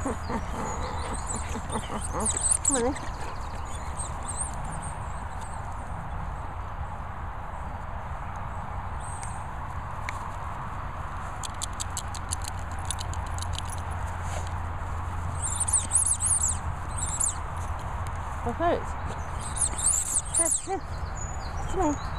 Come on then. Go for it. Here. Come on.